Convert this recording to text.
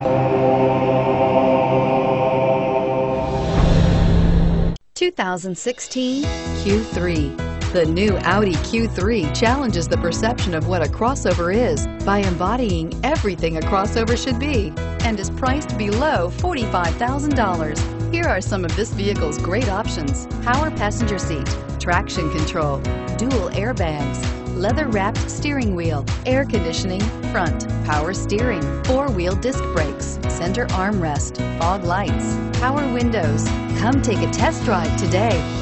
2016 Q3. The new Audi Q3 challenges the perception of what a crossover is by embodying everything a crossover should be and is priced below $45,000. Here are some of this vehicle's great options: power passenger seat, traction control, dual airbags, leather-wrapped steering wheel, air conditioning, front, power steering, four-wheel disc brakes, center armrest, fog lights, power windows. Come take a test drive today.